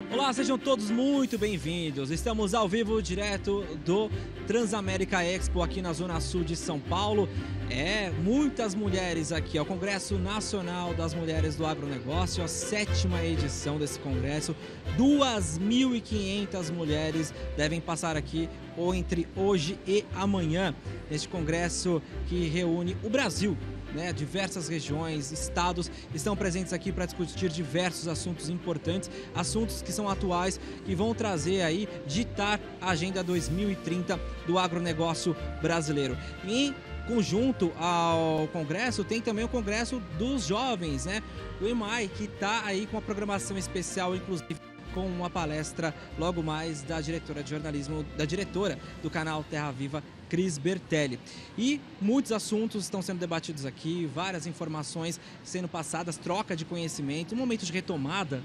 Olá, sejam todos muito bem-vindos. Estamos ao vivo, direto do Transamérica Expo, aqui na Zona Sul de São Paulo. Muitas mulheres aqui, ao Congresso Nacional das Mulheres do Agronegócio, a 7ª edição desse congresso. 2.500 mulheres devem passar aqui entre hoje e amanhã, neste congresso que reúne o Brasil. Diversas regiões, estados estão presentes aqui para discutir diversos assuntos importantes, assuntos que são atuais, que vão trazer aí, ditar a Agenda 2030 do agronegócio brasileiro. Em conjunto ao congresso, tem também o Congresso dos Jovens, o EMAI, que está aí com uma programação especial, inclusive com uma palestra logo mais da diretora de jornalismo, da diretora do canal Terra Viva, Cris Bertelli. E muitos assuntos estão sendo debatidos aqui, várias informações sendo passadas, troca de conhecimento, um momento de retomada,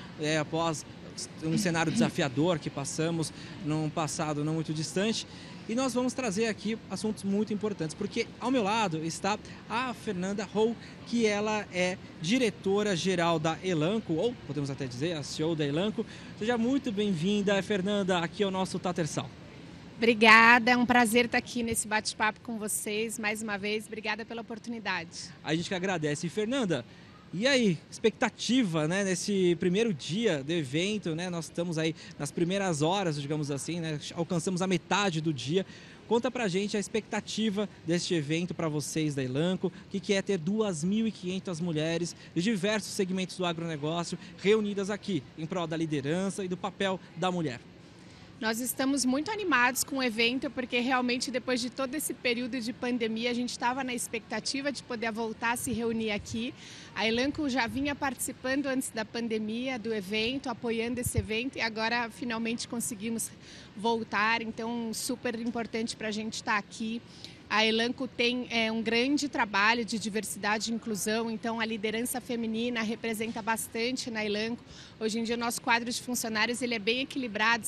após um cenário desafiador que passamos num passado não muito distante. E nós vamos trazer aqui assuntos muito importantes, porque ao meu lado está a Fernanda Hou, que ela é diretora-geral da Elanco, ou podemos até dizer a CEO da Elanco. Seja muito bem-vinda, Fernanda, aqui ao nosso Tatersal. Obrigada, é um prazer estar aqui nesse bate-papo com vocês, mais uma vez, obrigada pela oportunidade. A gente que agradece. E Fernanda, e aí, expectativa, nesse primeiro dia do evento, nós estamos aí nas primeiras horas, digamos assim, alcançamos a metade do dia. Conta pra gente a expectativa deste evento para vocês da Elanco, o que é ter 2.500 mulheres de diversos segmentos do agronegócio reunidas aqui em prol da liderança e do papel da mulher. Nós estamos muito animados com o evento, porque realmente depois de todo esse período de pandemia, a gente estava na expectativa de poder voltar a se reunir aqui. A Elanco já vinha participando antes da pandemia do evento, apoiando esse evento, e agora finalmente conseguimos voltar, então super importante para a gente estar aqui. A Elanco tem um grande trabalho de diversidade e inclusão, então a liderança feminina representa bastante na Elanco. Hoje em dia o nosso quadro de funcionários ele é bem equilibrado,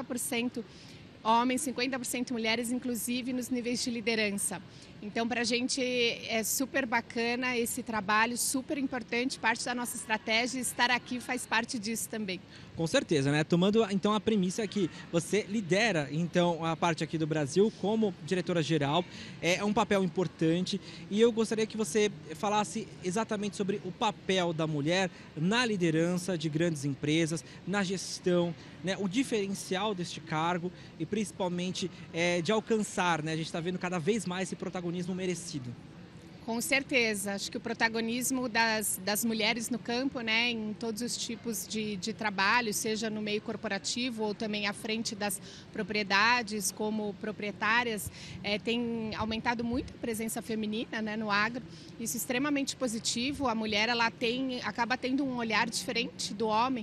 50% homens, 50% mulheres, inclusive nos níveis de liderança. Então, para a gente é super bacana esse trabalho, super importante, parte da nossa estratégia, estar aqui faz parte disso também. Com certeza, Tomando então a premissa que você lidera então a parte aqui do Brasil como diretora-geral, é um papel importante, e eu gostaria que você falasse exatamente sobre o papel da mulher na liderança de grandes empresas, na gestão, o diferencial deste cargo e principalmente de alcançar, a gente está vendo cada vez mais esse protagonismo merecido. Com certeza, acho que o protagonismo das mulheres no campo, em todos os tipos de trabalho, seja no meio corporativo ou também à frente das propriedades como proprietárias, tem aumentado muito a presença feminina no agro. Isso é extremamente positivo, a mulher acaba tendo um olhar diferente do homem.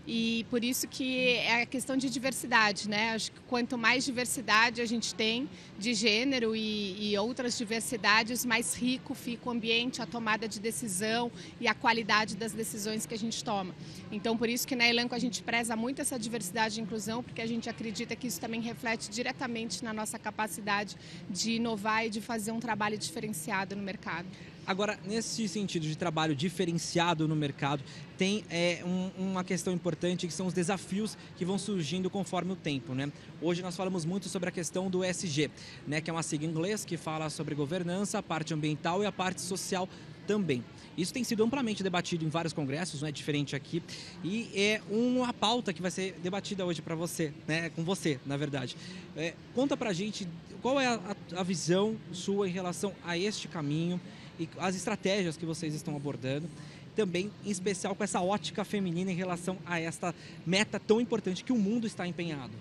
E por isso que é a questão de diversidade, Acho que quanto mais diversidade a gente tem de gênero e outras diversidades, mais rico fica o ambiente, a tomada de decisão e a qualidade das decisões que a gente toma. Então, por isso que na Elanco a gente preza muito essa diversidade e inclusão, porque a gente acredita que isso também reflete diretamente na nossa capacidade de inovar e de fazer um trabalho diferenciado no mercado. Agora, nesse sentido de trabalho diferenciado no mercado, tem uma questão importante, que são os desafios que vão surgindo conforme o tempo, Hoje nós falamos muito sobre a questão do ESG, que é uma sigla em inglês que fala sobre governança, a parte ambiental e a parte social também. Isso tem sido amplamente debatido em vários congressos, não é diferente aqui, e é uma pauta que vai ser debatida hoje para você, com você, na verdade. Conta pra gente qual é a visão sua em relação a este caminho e as estratégias que vocês estão abordando, também em especial com essa ótica feminina em relação a esta meta tão importante que o mundo está empenhado.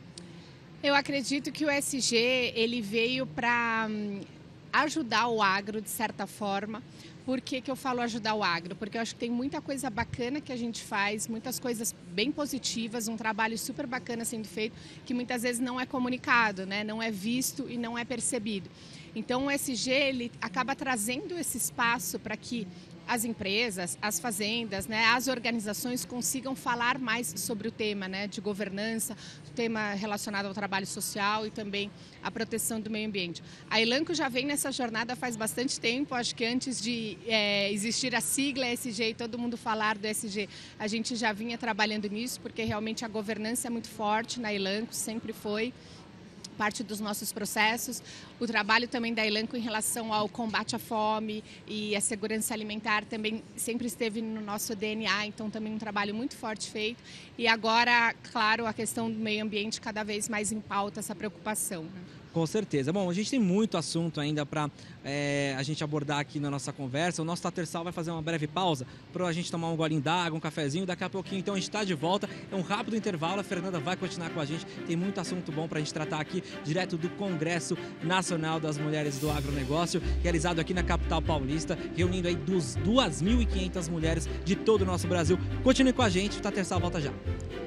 Eu acredito que o ESG ele veio para ajudar o agro de certa forma. Por que eu falo ajudar o agro? Porque eu acho que tem muita coisa bacana que a gente faz, muitas coisas bem positivas, um trabalho super bacana sendo feito, que muitas vezes não é comunicado, não é visto e não é percebido. Então o ESG ele acaba trazendo esse espaço para que as empresas, as fazendas, né, as organizações consigam falar mais sobre o tema, né, de governança, o tema relacionado ao trabalho social e também a proteção do meio ambiente. A Elanco já vem nessa jornada faz bastante tempo, acho que antes de existir a sigla ESG e todo mundo falar do ESG, a gente já vinha trabalhando nisso, porque realmente a governança é muito forte na Elanco, sempre foi parte dos nossos processos. O trabalho também da Elanco em relação ao combate à fome e à segurança alimentar também sempre esteve no nosso DNA, então também um trabalho muito forte feito. E agora, claro, a questão do meio ambiente cada vez mais em pauta, essa preocupação. Com certeza. Bom, a gente tem muito assunto ainda para a gente abordar aqui na nossa conversa. O nosso Tatersal vai fazer uma breve pausa para a gente tomar um golinho d'água, um cafezinho. Daqui a pouquinho, então, a gente está de volta. É um rápido intervalo. A Fernanda vai continuar com a gente. Tem muito assunto bom para a gente tratar aqui, direto do Congresso Nacional das Mulheres do Agronegócio, realizado aqui na capital paulista, reunindo aí 2.500 mulheres de todo o nosso Brasil. Continue com a gente. O Tatersal volta já.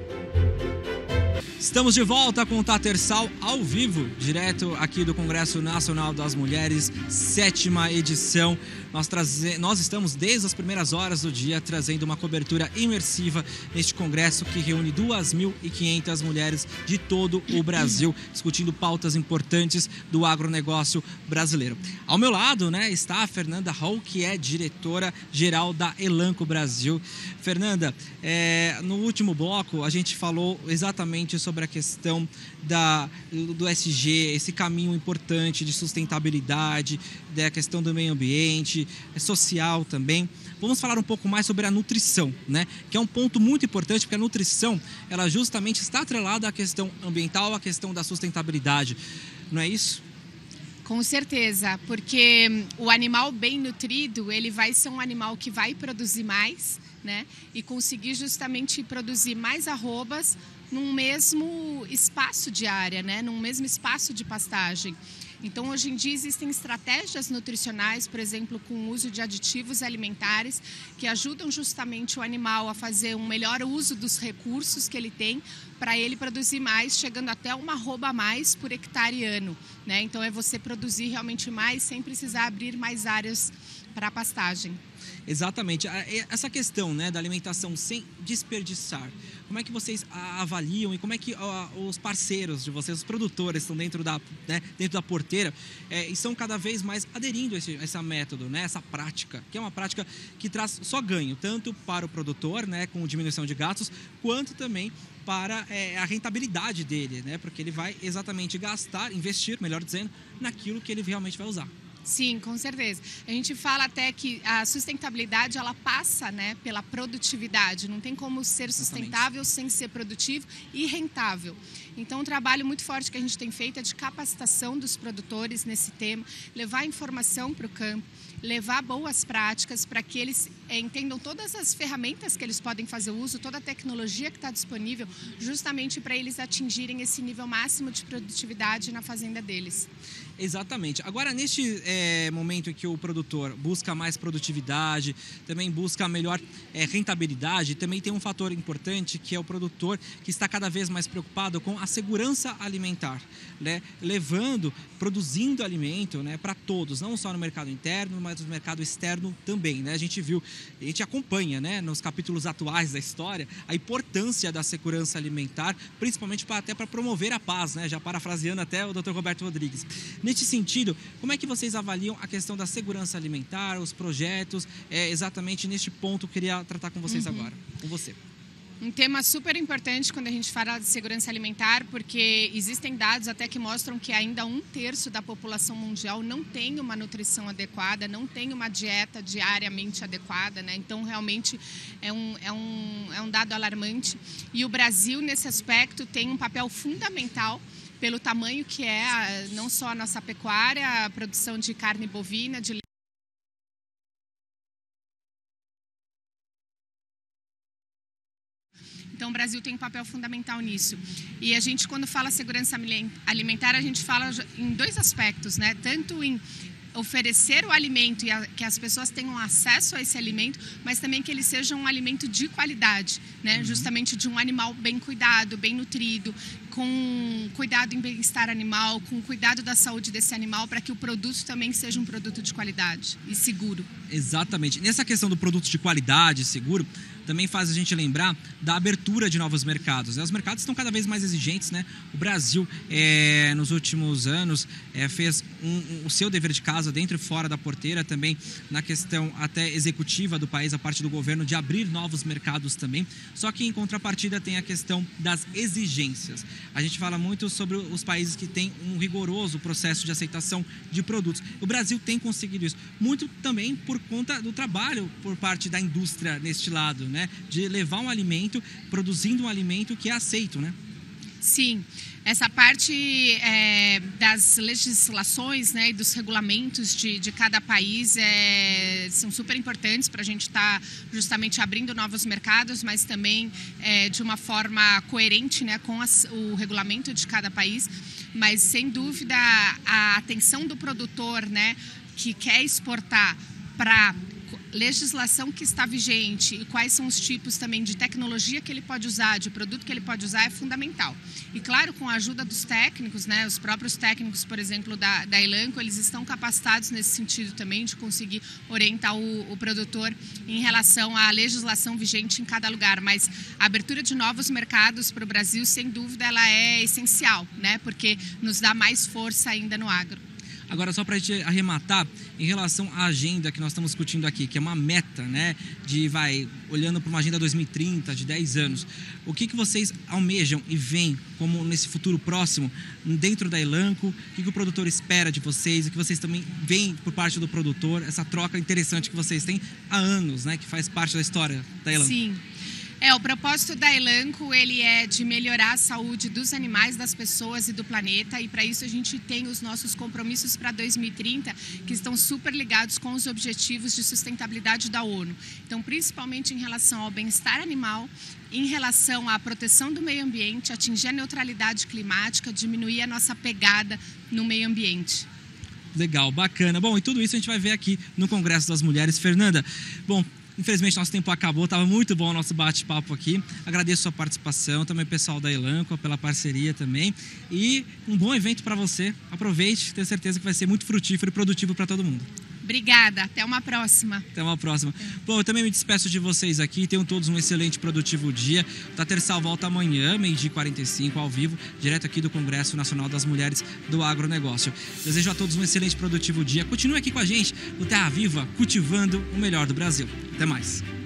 Estamos de volta com o Tatersal ao vivo, direto aqui do Congresso Nacional das Mulheres, 7ª edição. Nós estamos desde as primeiras horas do dia trazendo uma cobertura imersiva neste congresso que reúne 2.500 mulheres de todo o Brasil, discutindo pautas importantes do agronegócio brasileiro. Ao meu lado, né, está a Fernanda Hall, que é diretora-geral da Elanco Brasil. Fernanda, no último bloco a gente falou exatamente sobre a questão do ESG, esse caminho importante de sustentabilidade, da questão do meio ambiente, social também. Vamos falar um pouco mais sobre a nutrição, né? Que é um ponto muito importante, porque a nutrição, ela justamente está atrelada à questão ambiental, à questão da sustentabilidade. Não é isso? Com certeza, porque o animal bem nutrido, ele vai ser um animal que vai produzir mais, né? E conseguir justamente produzir mais arrobas num mesmo espaço de área, né? Num mesmo espaço de pastagem. Então, hoje em dia, existem estratégias nutricionais, por exemplo, com o uso de aditivos alimentares, que ajudam justamente o animal a fazer um melhor uso dos recursos que ele tem, para ele produzir mais, chegando até uma arroba a mais por hectare ano, né? Então, é você produzir realmente mais, sem precisar abrir mais áreas para a pastagem. Exatamente. Essa questão, né, da alimentação sem desperdiçar, como é que vocês avaliam e como é que os parceiros de vocês, os produtores, estão dentro da porteira e estão cada vez mais aderindo a esse método, né, essa prática, que é uma prática que traz só ganho, tanto para o produtor, né, com diminuição de gastos, quanto também para a rentabilidade dele, né, porque ele vai exatamente investir, melhor dizendo, naquilo que ele realmente vai usar. Sim, com certeza. A gente fala até que a sustentabilidade, ela passa, né, pela produtividade. Não tem como ser sustentável sem ser produtivo e rentável. Então, um trabalho muito forte que a gente tem feito é de capacitação dos produtores nesse tema, levar informação para o campo, levar boas práticas para que eles entendam todas as ferramentas que eles podem fazer uso, toda a tecnologia que está disponível, justamente para eles atingirem esse nível máximo de produtividade na fazenda deles. Exatamente. Agora, neste momento em que o produtor busca mais produtividade, também busca melhor rentabilidade, também tem um fator importante que é o produtor que está cada vez mais preocupado com a segurança alimentar, né? Produzindo alimento, né, para todos, não só no mercado interno, mas no mercado externo também, né? A gente acompanha, né, nos capítulos atuais da história a importância da segurança alimentar, principalmente até para promover a paz, né? Já parafraseando até o Dr. Roberto Rodrigues. Neste sentido, como é que vocês avaliam a questão da segurança alimentar, os projetos, exatamente neste ponto que eu queria tratar com vocês agora, com você. Um tema super importante quando a gente fala de segurança alimentar, porque existem dados até que mostram que ainda 1/3 da população mundial não tem uma nutrição adequada, não tem uma dieta diariamente adequada, né? Então, realmente, é um dado alarmante. E o Brasil, nesse aspecto, tem um papel fundamental pelo tamanho que é não só a nossa pecuária, a produção de carne bovina, de Então, o Brasil tem um papel fundamental nisso. E a gente, quando fala segurança alimentar, a gente fala em dois aspectos, né? Tanto em oferecer o alimento e que as pessoas tenham acesso a esse alimento, mas também que ele seja um alimento de qualidade, né? Justamente de um animal bem cuidado, bem nutrido, com cuidado em bem-estar animal, com cuidado da saúde desse animal, para que o produto também seja um produto de qualidade e seguro. Exatamente. Nessa questão do produto de qualidade e seguro, também faz a gente lembrar da abertura de novos mercados. Os mercados estão cada vez mais exigentes, né? O Brasil, nos últimos anos, fez o seu dever de casa dentro e fora da porteira, também na questão até executiva do país, a parte do governo, de abrir novos mercados também. Só que, em contrapartida, tem a questão das exigências. A gente fala muito sobre os países que têm um rigoroso processo de aceitação de produtos. O Brasil tem conseguido isso, muito também por conta do trabalho por parte da indústria neste lado, né? De levar um alimento, produzindo um alimento que é aceito, né? Sim, essa parte das legislações, né, e dos regulamentos de cada país são super importantes para a gente estar justamente abrindo novos mercados, mas também de uma forma coerente, né, com o regulamento de cada país. Mas, sem dúvida, a atenção do produtor, né, que quer exportar para legislação que está vigente e quais são os tipos também de tecnologia que ele pode usar, de produto que ele pode usar, é fundamental. E claro, com a ajuda dos técnicos, né, os próprios técnicos, por exemplo, da Elanco, eles estão capacitados nesse sentido também de conseguir orientar o produtor em relação à legislação vigente em cada lugar. Mas a abertura de novos mercados para o Brasil, sem dúvida, ela é essencial, né, porque nos dá mais força ainda no agro. Agora, só para a gente arrematar, em relação à agenda que nós estamos discutindo aqui, que é uma meta, né, olhando para uma agenda 2030, de 10 anos, o que vocês almejam e veem como nesse futuro próximo, dentro da Elanco, o que o produtor espera de vocês, o que vocês também veem por parte do produtor, essa troca interessante que vocês têm há anos, né, que faz parte da história da Elanco? Sim. O propósito da Elanco, ele é de melhorar a saúde dos animais, das pessoas e do planeta, e para isso a gente tem os nossos compromissos para 2030, que estão super ligados com os objetivos de sustentabilidade da ONU. Então, principalmente em relação ao bem-estar animal, em relação à proteção do meio ambiente, atingir a neutralidade climática, diminuir a nossa pegada no meio ambiente. Legal, bacana. Bom, e tudo isso a gente vai ver aqui no Congresso das Mulheres. Fernanda, bom, infelizmente nosso tempo acabou, estava muito bom o nosso bate-papo aqui. Agradeço a sua participação, também o pessoal da Elanco pela parceria também. E um bom evento para você. Aproveite, tenho certeza que vai ser muito frutífero e produtivo para todo mundo. Obrigada, até uma próxima. Até uma próxima. Bom, eu também me despeço de vocês aqui. Tenham todos um excelente e produtivo dia. O Tatersal volta amanhã, 12h45, ao vivo, direto aqui do Congresso Nacional das Mulheres do Agronegócio. Desejo a todos um excelente e produtivo dia. Continue aqui com a gente no Terra Viva, cultivando o melhor do Brasil. Até mais.